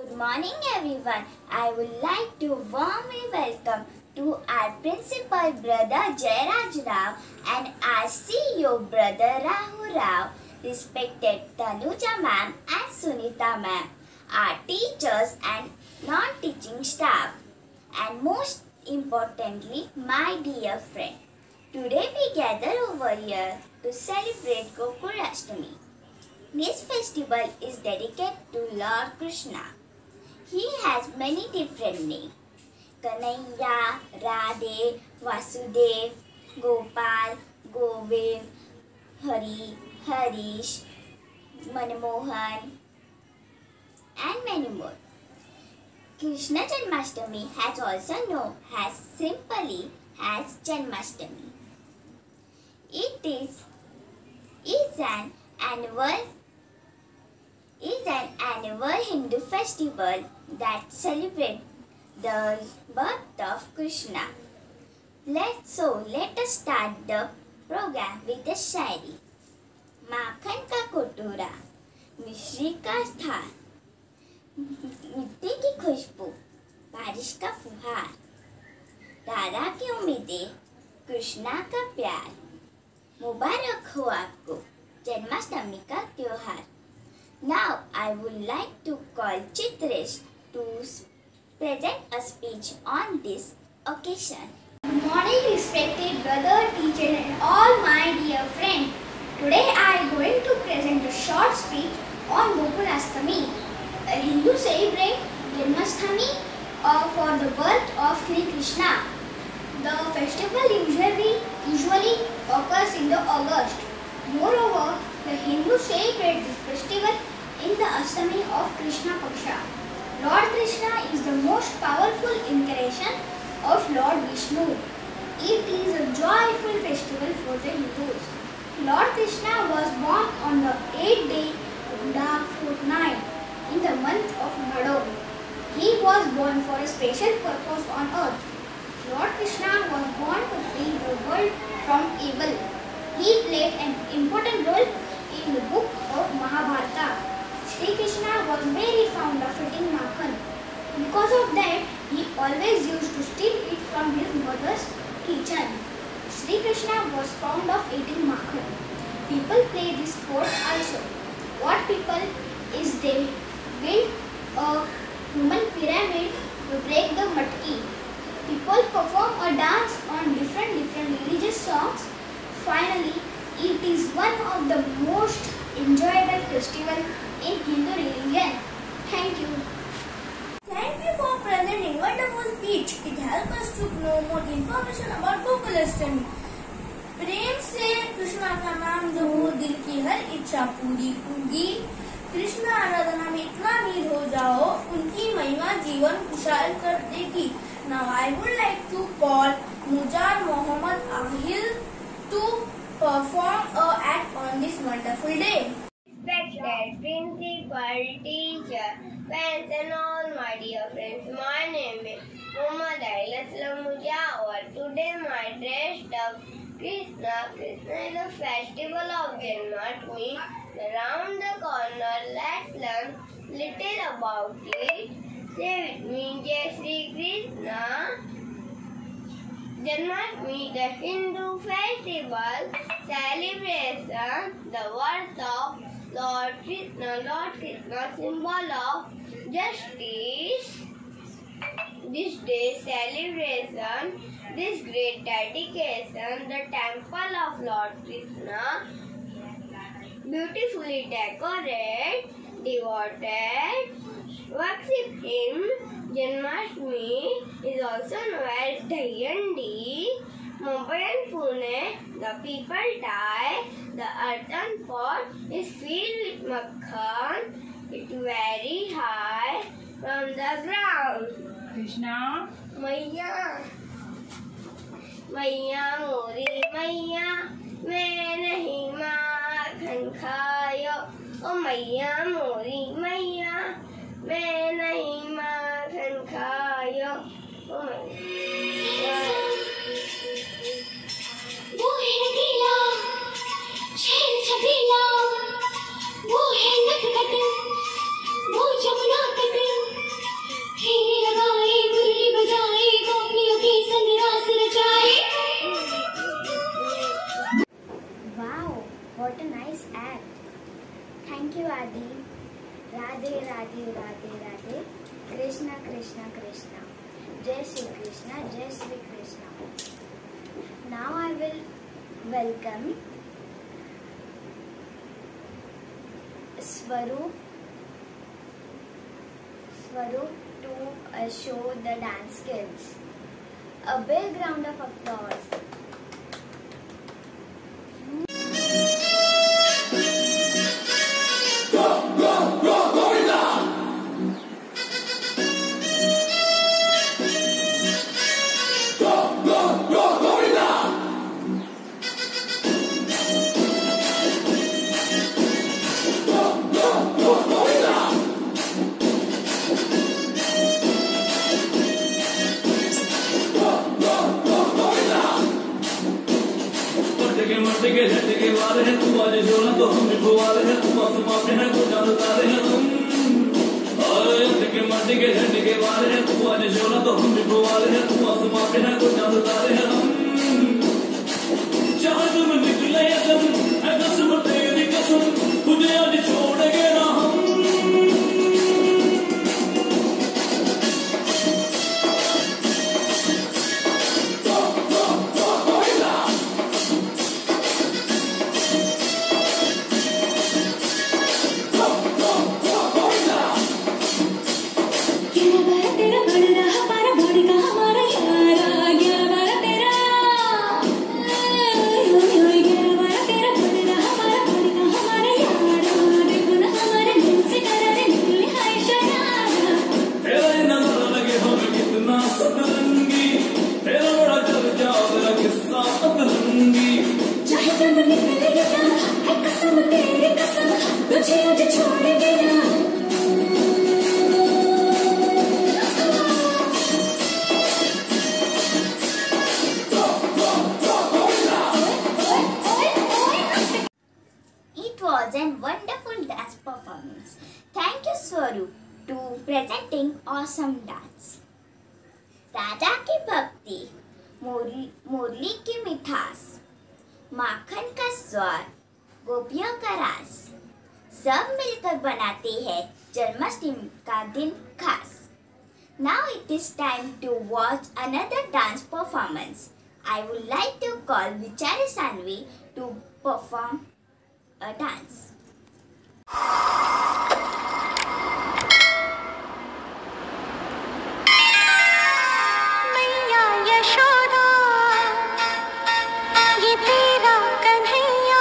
Good morning everyone. I would like to warmly welcome to our principal brother Jairaj Rao and our CEO brother Rahul Rao, respected Tanuja ma'am and Sunita ma'am, our teachers and non-teaching staff, and most importantly my dear friend. Today we gather over here to celebrate Gokul Ashtami. This festival is dedicated to Lord Krishna. He has many different names: Kanhaiya, Radhe, Vasudev, Gopal, Govind, Hari, Harish, Manmohan, and many more. Krishna Janmashtami has also known as simply as Janmashtami. It is an annual Hindu festival that celebrates the birth of Krishna. Let us start the program with a शायरी. माखन का कटोरा, मिश्री का थाल, मिट्टी की खुशबू, बारिश का फुहार, राधा की उम्मीदें, कृष्णा का प्यार, मुबारक हो आपको जन्माष्टमी का त्योहार. Now I would like to call Chitresh to present a speech on this occasion. Good morning, respected brother, teacher and all my dear friends. Today I am going to present a short speech on Gokul Ashtami. Hindus celebrate Janmashtami for the birth of Sri Krishna. The festival usually occurs in the August. Moreover, the Hindus celebrate this festival in the Ashtami of Krishna Paksha. Lord Krishna is the most powerful incarnation of Lord Vishnu. It is a joyful festival for the Hindus. Lord Krishna was born on the 8th day of the fortnight in the month of Bhador. He was born for a special purpose on earth. Lord Krishna was born to free the world from evil. He played an important role in the book of Mahabharata. Sri Krishna was very fond of eating makhan. Because of that, he always used to steal it from his mother's kitchen. Sri Krishna was fond of eating makhan. People play this sport also. What people is they build a human pyramid to break the matki. People perform a dance on different religious songs. Finally, it is one of the most enjoyable festivals in Hindu religion. Thank you. Thank you for presenting wonderful speech. It helps us to know more information about Gokul Ashtami. प्रेम से कृष्णा का नाम जपो, दिल की हर इच्छा पूरी होगी. कृष्ण आराधना में इतना नीर हो जाओ, उनकी महिमा जीवन खुशहाल कर देगी. Now I would like to call Mujar Mohammad Ahil to perform a act on this wonderful day. Respected principal, teacher, friends and all my dear friends, my name is Muhammad Ahil Aslam Mujawar. Today my dressed up Krishna. Krishna is the festival of Janmashtami. Around the corner, let's learn little about it. Say with me, Jai Shri Krishna. Janmashtami, the Hindu festival, celebration the birth of Lord Krishna. Lord Krishna, symbol of justice. This day celebration, this great dedication, the temple of Lord Krishna, beautifully decorated, devoted, worship him. Janmashtami is also known as Dahiyandi. Mumbai and Pune, the people tie the earthen pot is filled with makhan. It's very high from the ground. Krishna, Maiya, Maiya Mori Maiya, मैं नहीं माखन खायो. ओ मैया मोरी मैया, मैं नहीं माखन खायो. ओ मैया वो है नगीला, छैल छबीला, वो है नटखट, वो जमुना तट. what a nice act. Thank you, Adi. Radhe, Radhe, Radhe, Radhe. Krishna, Krishna, Krishna. Jai Shri Krishna, Jai Shri Krishna. Now I will welcome Swaroop to show the dance skills. A big round of applause. के झंडे के वाले हैं तुम आज जो ना तो हम भी बुआले हैं तुम आसमां पे हैं तो चांद तारे हैं तुम मट्टी के झंडे के वाले हैं तुम आज जो ना तो हम भी बुआले हैं तुम आसमां पे हैं तो चांद तारे हैं हम चाहे तुम निकले तुम है कसम तेरी कसम तुझे आज छोड़ेंगे ना हम It was a wonderful dance performance. Thank you, Swaroop, to presenting awesome dance. Radha की भक्ति, मुरली की मिठास, माखन का स्वाद, गोपियों का रास, सब मिलकर बनाते हैं जन्माष्टमी का दिन खास. Now it is time to watch another dance performance. I would like to call Vichari Sanvi to perform a dance. मैया यशोदा ये तेरा कन्हैया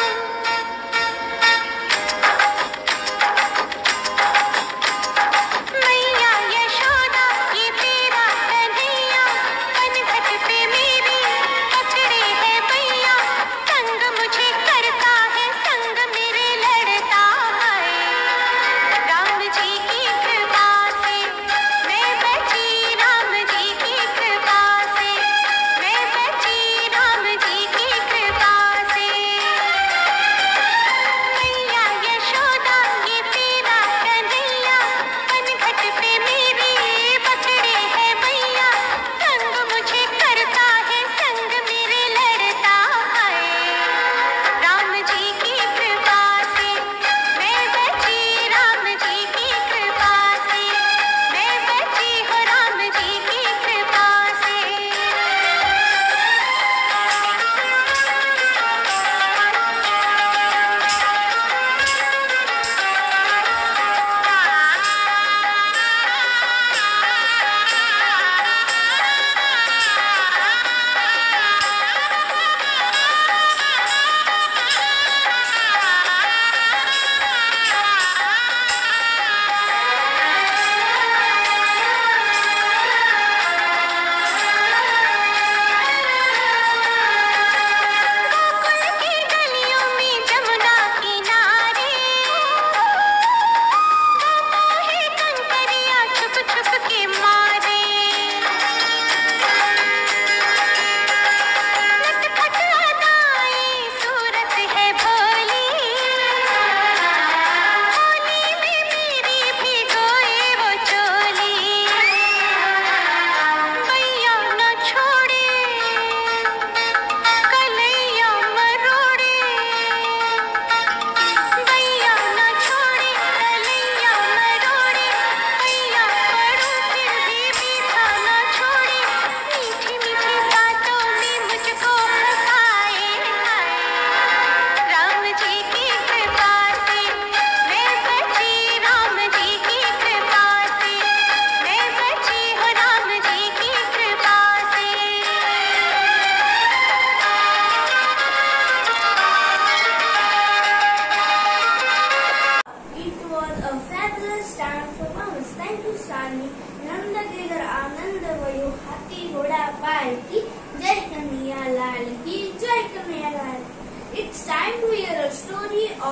मैया यशोदा ये तेरा कन्हैया कनघट पे मेरी पकड़े है मैया संग मुझे करता है संग मेरे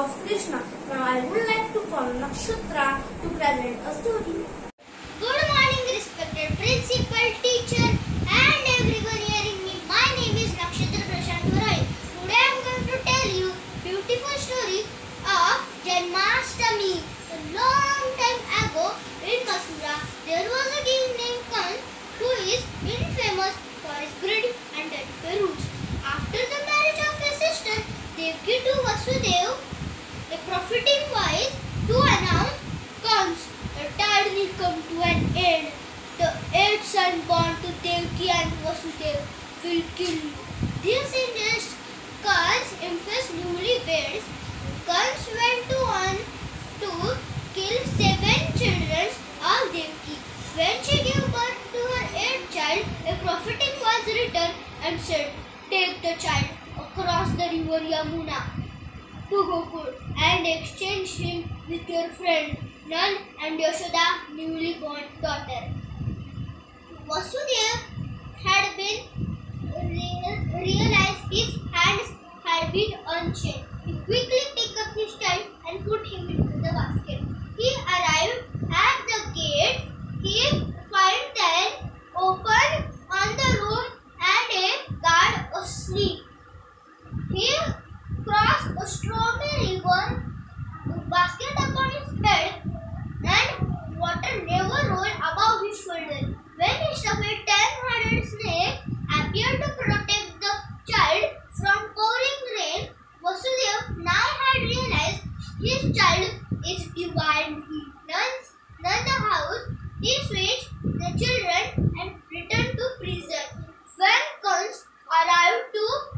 of Krishna. Now I would like to call Nakshatra to present a story. Good morning, respected principal, teacher, and everyone hearing me. My name is Nakshatra Prashant Varai. Today I am going to tell you beautiful story of Janmashtami. A long time ago in Mathura, there was a king named Kans who is infamous for his greed and unfair rules. After the marriage of his sister Devaki to Vasudev, a prophetic voice to announce comes. The tide will come to an end. The 8th son born to Devaki and Vasudev will kill you. This suggests Kans infest newlyweds. Kans went on to kill 7 children of Devaki. When she gave birth to her 8th child, a prophetic voice returned and said, "Take the child across the river Yamuna to Gokul and exchange him with your friend Nand and Yashoda, newly born daughter." Vasudev had been realized his hands had been unchained. He quickly took up his child and put him into the basket. He arrived at the gate. He found them open on the room and a guard asleep. He crossed a stormy river, basket upon his head, and water never rolled above his shoulder. When he stuck a 10-headed snake appeared to protect the child from pouring rain, Vasudev now had realized his child is divine. He nuns the house, he switched the children and returned to prison. When Kans arrived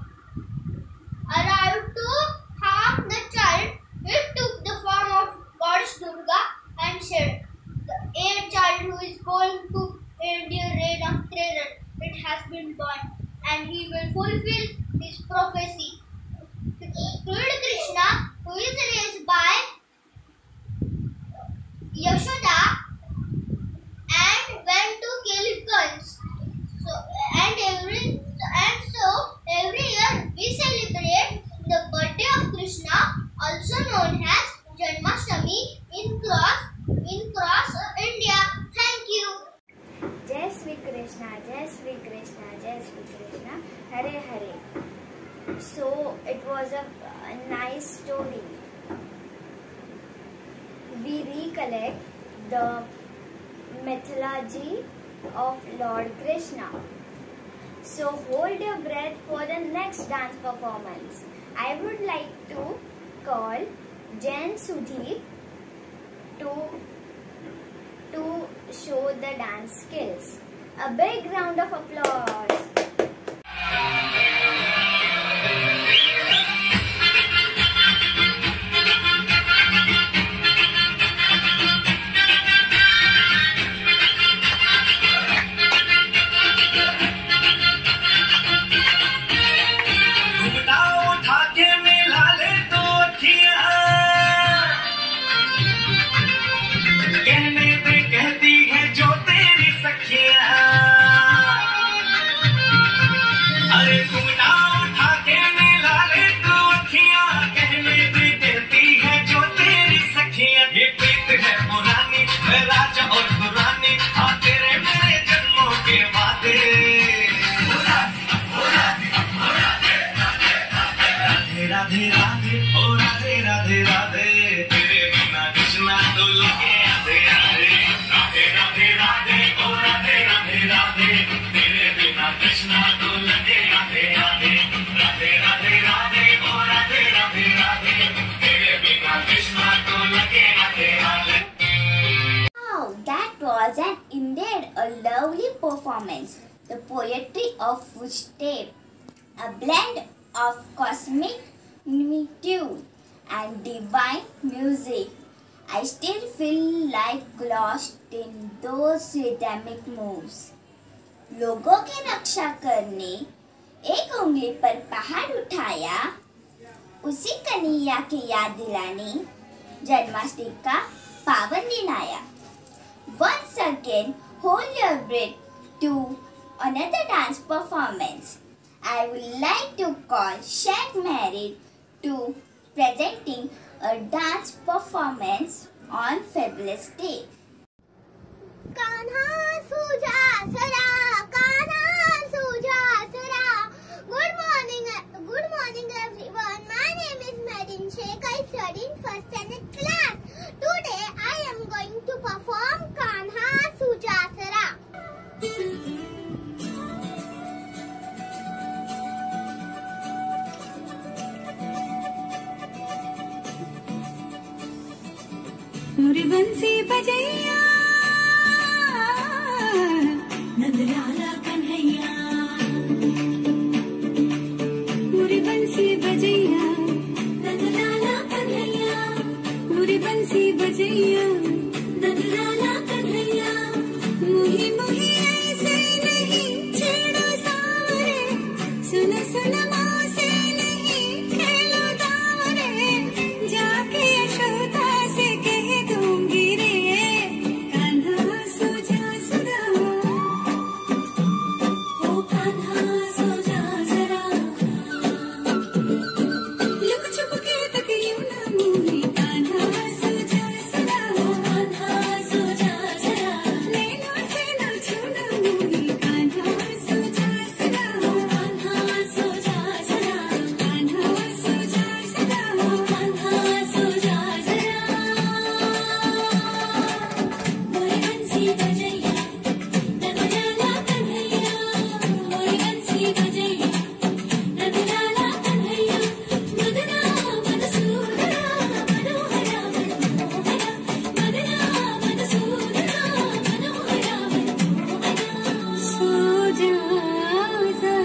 to harm the child, he took the form of goddess Durga and said, "The 8th child who is going to end your reign of terror, it has been born, and he will fulfill his prophecy." Lord Krishna, who is raised by Yashoda, and went to kill Kans. So every year we celebrate the birthday of Krishna, also known as Janmashtami, in cross India. Thank you. Jai Shri Krishna, Jai Shri Krishna, Jai Shri Krishna, Hare Hare. So it was a nice story. We recollect the mythology of Lord Krishna. So hold your breath for the next dance performance. I would like to call Jen Sudhi to show the dance skills. A big round of applause. Wow, that was indeed a lovely performance. The poetry of footstep, a blend of cosmic tune and divine music. I still feel like lost in those rhythmic moves. लोगों की रक्षा करने एक उंगली पर पहाड़ उठाया, उसी कन्हैया की याद दिलाने जन्माष्टमी का पावन दिन आया. Once again, hold your breath to another dance performance. I would like to call Sheikh Merid to presenting a dance performance on Fabulous Day. Kanha सूझा सरा, कान्हा सूझा सरा. Good morning everyone. My name is Marin Sheikh. I study in first standard class. Today I am going to perform Kanha Suja Sara. मुरी बंसी बजैया नंदलाला कन्हैया, मुरी बंसी बजैया नंदलाला कन्हैया, मुरी बंसी बजैया नंदलाला कन्हैया. मुही मुही ऐसे नहीं छेड़ो सावरे, सुन सुन मोसे नहीं खेलो दावरे. जाके यशोदा से कह दूंगी रे, कान्हा सूझा सरा, ओ कान्हा सूझा सरा. लुक छुप के तक यूं ना मूही, कान्हा सूझा सरा, ओ कान्हा सूझा सरा. नैनों से ना छूना मूही, कान्हा सूझा सरा, ओ कान्हा सूझा सरा, कान्हा सूझा सरा, ओ कान्हा सूझा सरा. मोरी बंसी बजैया नंदलाला कन्हैया, मोरी बंसी बजैया नंदलाला कन्हैया. मदना मधुसूदना मनोहरा मनमोहना, मदना मधुसूदना मनोहरा मनमोहना. सो जा जरा.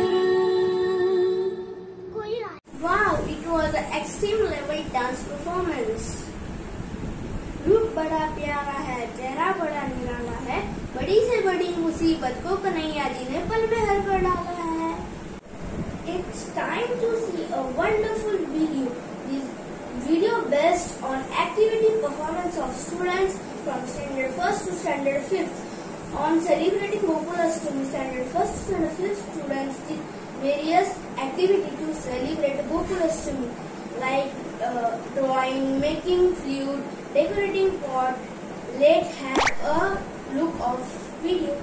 Wow, it was an extreme level dance performance. रूप बड़ा प्यारा है, चेहरा बड़ा निराला है, बड़ी से बड़ी मुसीबत को कन्हैया जी ने पल में हल कर डाला है. It's time to see a wonderful video. This video based on activity performance of students from standard 1st to standard 5th. On celebrating Gokulashtami, standard 1st to standard 5th students did various activities to celebrate Gokulashtami, like drawing, making flute, decorating pot. Let's have a look of video.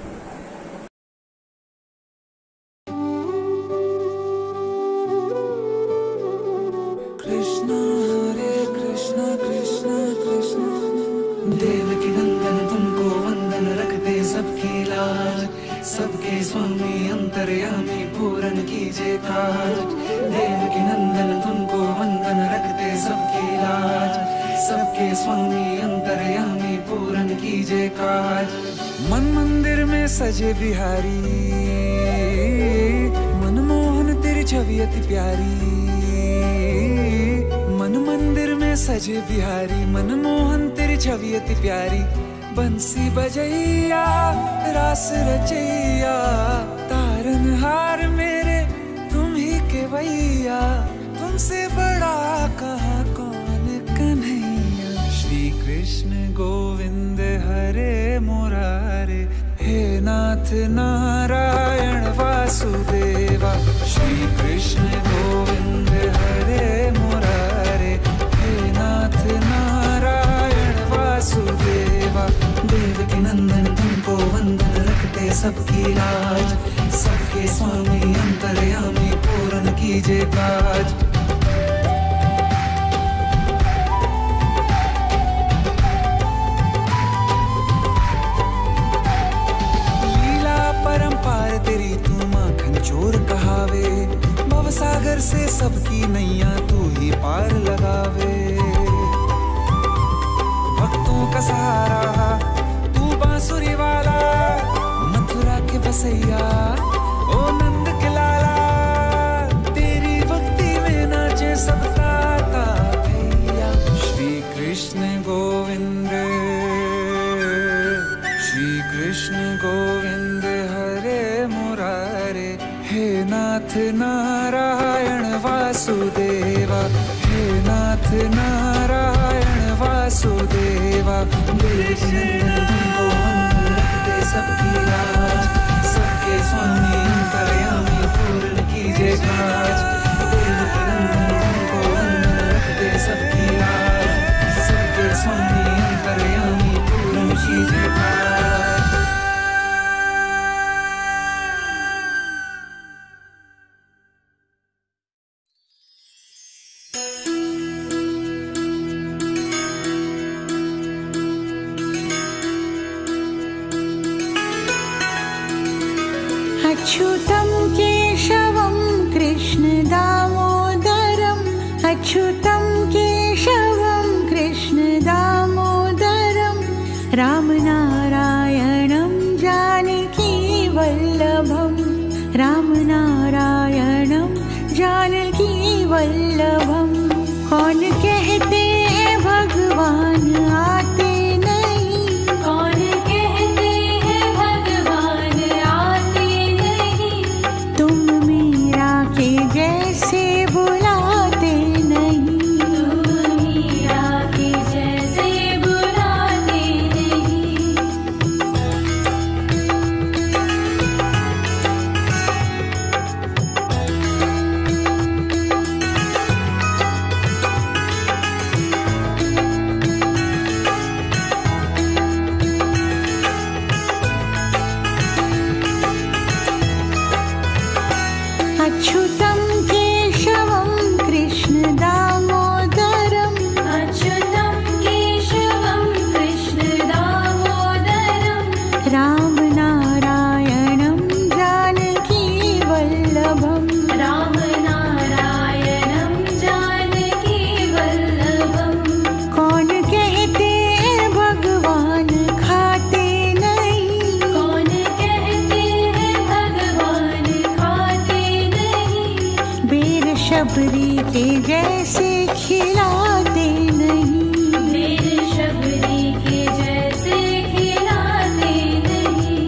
Krishna हरे कृष्ण कृष्ण कृष्ण. देवकी नंदन तुमको वंदन, रखते सबकी लाज, सबके स्वामी अंतर्यामी पूरन कीजिए काज. देवकी नंदन तुमको वंदन, रखते सबकी लाज, सबके स्वामी अंतर्यामी पूरन कीजिए काज. मन मंदिर में सजे बिहारी, मनमोहन तेरी छवि अति प्यारी. मन मंदिर में सजे बिहारी, मनमोहन तेरी छवि अति प्यारी. बंसी बजैया रास रचैया, तारनहार मेरे तुम ही के भैया. तुमसे बड़ा कहाँ कौन कन्हैया. श्री कृष्ण गोविंद हरे मुरारे, हे नाथ नारायण वासुदेवा. श्री कृष्ण गोविंद हरे मुरारे, हे नाथ नारायण वासुदेवा. देवकी नंदन तुमको वंदन, रखते सबकी लाज, सबके स्वामी अंतर्यामी पूरन कीजिए काज. लीला परंपार तेरी तू माखन चोर कहावे, भवसागर से सबकी नैया तू ही पार लगावे. भक्तों का सहारा तू बांसुरी वाला, मथुरा के बसैया ओ नंद के लाला. तेरी भक्ति में नाचे सब ताता भैया. श्री कृष्ण गोविंद, श्री कृष्ण गोविंद हरे मुरारे, हे नाथ नारायण वासुदेवा. हे नाथ नारायण वासुदेवा. देवकी नंदन तुमको वंदन, रखते सबकी लाज, सबके स्वामी अंतर्यामी पूर्ण कीजिए काज. देवकी नंदन तुमको वंदन, रखते सबकी लाज, अच्युतं केशवं कृष्ण दामोदरम् अच्युतं केशवं कृष्ण दामोदरं रामनारायणं जानकी वल्लभं रामनारायणं जानकी वल्लभं कौन कहते हैं भगवान आते नहीं कौन कहते हैं भगवान आते नहीं तुम मीरा के जैसे बुलाते नहीं तुम मीरा के जैसे बुलाते नहीं अच्युतं केशवं कृष्ण दामोदरम् अच्युतं केशवं कृष्ण दामोदरं रामनारायणं जानकी वल्लभं रामनारायणं जानकी वल्लभं कौन कहते हैं भगवान खाते नहीं कौन कहते हैं भगवान खाते नहीं बेर शबरी के जैसे खिलाते नहीं बेर शबरी के जैसे खिलाते नहीं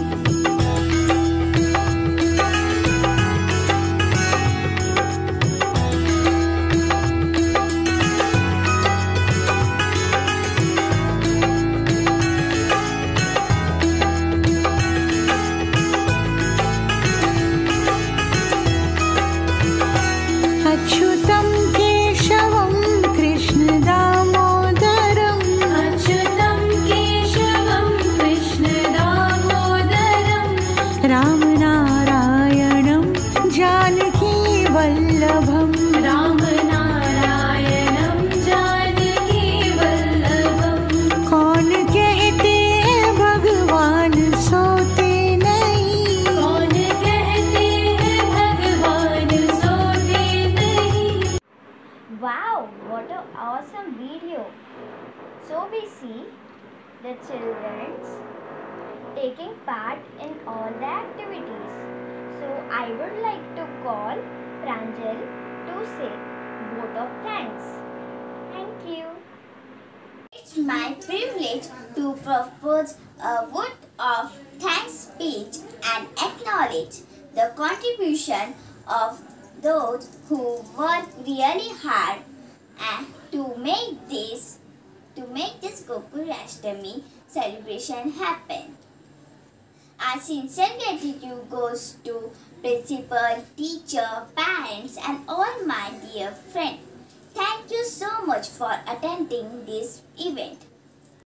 अच्युतं केशवं कृष्ण दामोदरम् अच्युतं केशवं कृष्ण दामोदरं रामनारायणं जानकी वल्लभं रामनारायणं जानकी वल्लभं कौन कहते हैं भगवान सोते नहीं कौन कहते हैं भगवान सोते नहीं Wow, what an awesome video! So we see the children taking part in all the activities. So I would like to call Pranjal to say vote of thanks. Thank you. It's my privilege to propose a vote of thanks speech and acknowledge the contribution of those who work really hard and to make this Gokulashtami celebration happen. Our sincere gratitude goes to principal, teacher, parents and all my dear friends. Thank you so much for attending this event.